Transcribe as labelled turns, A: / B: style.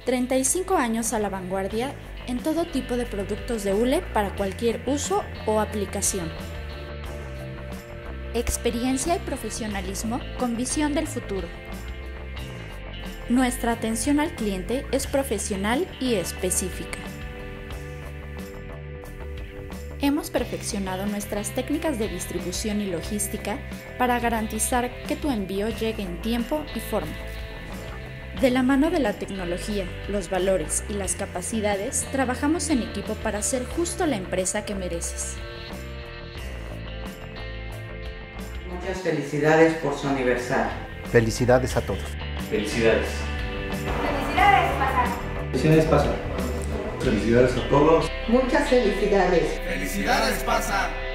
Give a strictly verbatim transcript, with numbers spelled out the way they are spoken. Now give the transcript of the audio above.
A: treinta y cinco años a la vanguardia en todo tipo de productos de hule para cualquier uso o aplicación. Experiencia y profesionalismo con visión del futuro. Nuestra atención al cliente es profesional y específica. Hemos perfeccionado nuestras técnicas de distribución y logística para garantizar que tu envío llegue en tiempo y forma. De la mano de la tecnología, los valores y las capacidades, trabajamos en equipo para ser justo la empresa que mereces.
B: Muchas felicidades por su aniversario.
C: Felicidades a todos.
D: Felicidades.
E: Felicidades, Pasa.
D: Felicidades, Pasa.
F: Felicidades a todos.
B: Muchas felicidades.
F: Felicidades, Pasa.